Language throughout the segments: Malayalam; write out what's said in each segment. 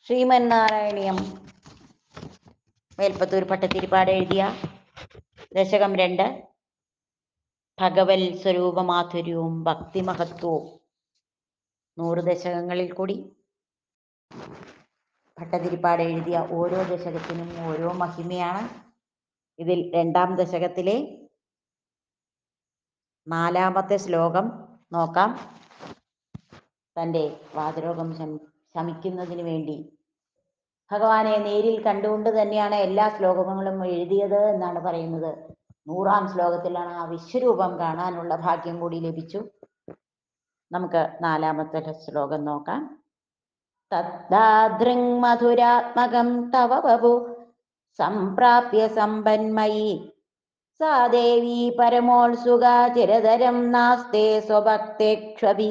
ശ്രീമന്നാരായണീയം മേൽപ്പത്തൂർ ഭട്ടതിരിപ്പാട് എഴുതിയ ദശകം 2 ഭഗവൽ സ്വരൂപമാധുര്യവും ഭക്തിമഹത്വവും 100 ദശകങ്ങളിൽ കൂടി ഭട്ടതിരിപ്പാട് എഴുതിയ ഓരോ ദശകത്തിനും ഓരോ മഹിമയാണ്. ഇതിൽ 2ാം ദശകത്തിലെ 4ാമത്തെ ശ്ലോകം നോക്കാം. തൻ്റെ വാതരോഗം ശമിക്കുന്നതിന് വേണ്ടി ഭഗവാനെ നേരിൽ കണ്ടുകൊണ്ട് തന്നെയാണ് എല്ലാ ശ്ലോകങ്ങളും എഴുതിയത് എന്നാണ് പറയുന്നത്. 100ാം ശ്ലോകത്തിലാണ് ആ വിശ്വരൂപം കാണാനുള്ള ഭാഗ്യം കൂടി ലഭിച്ചു. നമുക്ക് 4ാമത്തെ ശ്ലോകം നോക്കാം. തദ്ദാദൃങ് മധുരാത്മകം തവ വപു സംപ്രാപ്യ സമ്പന്മയി സാ ദേവി പരമോത്സുക ചിരതരം നാസ്തേ സ്വഭക്തേക്ഷഭി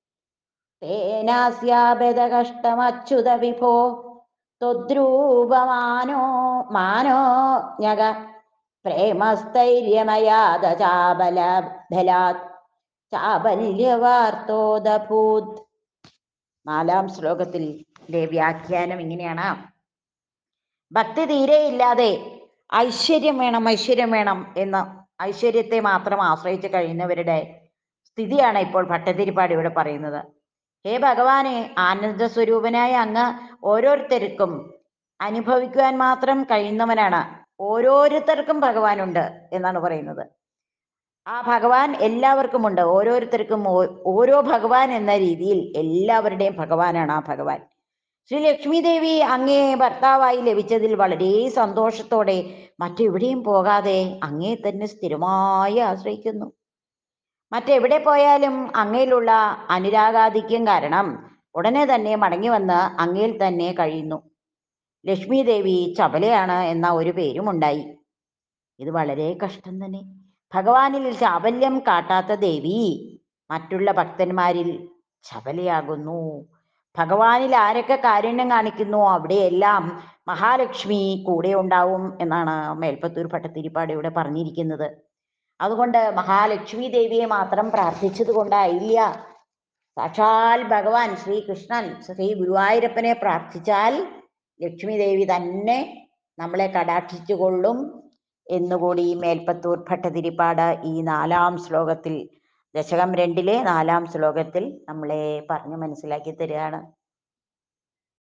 തേനാസ്യാബദകഷ്ടമച്യുത വിഭോ ത്വദ്രൂപമാനോ മാനോജ്ഞക പ്രേമസ്ഥൈര്യമയാദ ചാബലബലാത് ചാബല്യവാർത്തോദഭൂത്. 4ാം ശ്ലോകത്തിലെ വ്യാഖ്യാനം ഇങ്ങനെയാണ്. ഭക്തി തീരെയില്ലാതെ ഐശ്വര്യം വേണം എന്ന ഐശ്വര്യത്തെ മാത്രം ആശ്രയിച്ച് കഴിയുന്നവരുടെ സ്ഥിതിയാണ് ഇപ്പോൾ ഭട്ടതിരിപ്പാട് ഇവിടെ പറയുന്നത്. ഹേ ഭഗവാനെ, ആനന്ദ സ്വരൂപനായ അങ്ങ് ഓരോരുത്തർക്കും അനുഭവിക്കുവാൻ മാത്രം കഴിയുന്നവനാണ്. ഓരോരുത്തർക്കും ഭഗവാനുണ്ട് എന്നാണ് പറയുന്നത്. ആ ഭഗവാൻ എല്ലാവർക്കുമുണ്ട്. ഓരോരുത്തർക്കും ഓരോ ഭഗവാൻ എന്ന രീതിയിൽ എല്ലാവരുടെയും ഭഗവാനാണ് ആ ഭഗവാൻ. ശ്രീ ലക്ഷ്മി ദേവി അങ്ങേ ഭർത്താവായി ലഭിച്ചതിൽ വളരെ സന്തോഷത്തോടെ മറ്റെവിടെയും പോകാതെ അങ്ങേ തന്നെ സ്ഥിരമായി ആശ്രയിക്കുന്നു. മറ്റെവിടെ പോയാലും അങ്ങയിലുള്ള അനുരാഗാധിക്യം കാരണം ഉടനെ തന്നെ മടങ്ങി വന്ന് അങ്ങയിൽ തന്നെ കഴിയുന്നു. ലക്ഷ്മി ദേവി ചപലയാണ് എന്ന ഒരു പേരുമുണ്ടായി. ഇത് വളരെ കഷ്ടം തന്നെ. ഭഗവാനിൽ ചാബല്യം കാട്ടാത്ത ദേവി മറ്റുള്ള ഭക്തന്മാരിൽ ചപലയാകുന്നു. ഭഗവാനിൽ ആരൊക്കെ കാരുണ്യം കാണിക്കുന്നു അവിടെയെല്ലാം മഹാലക്ഷ്മി കൂടെ ഉണ്ടാവും എന്നാണ് മേൽപ്പത്തൂർ ഭട്ടതിരിപ്പാട് ഇവിടെ പറഞ്ഞിരിക്കുന്നത്. അതുകൊണ്ട് മഹാലക്ഷ്മി ദേവിയെ മാത്രം പ്രാർത്ഥിച്ചത് കൊണ്ടായില്ല. സാക്ഷാൽ ഭഗവാൻ ശ്രീകൃഷ്ണൻ ശ്രീ ഗുരുവായൂരപ്പനെ പ്രാർത്ഥിച്ചാൽ ലക്ഷ്മി ദേവി തന്നെ നമ്മളെ കടാക്ഷിച്ചുകൊള്ളും എന്നുകൂടി മേൽപ്പത്തൂർ ഭട്ടതിരിപ്പാട് ഈ 4ാം ശ്ലോകത്തിൽ, ദശകം 2ലെ 4ാം ശ്ലോകത്തിൽ നമ്മളെ പറഞ്ഞു മനസ്സിലാക്കി തരികയാണ്.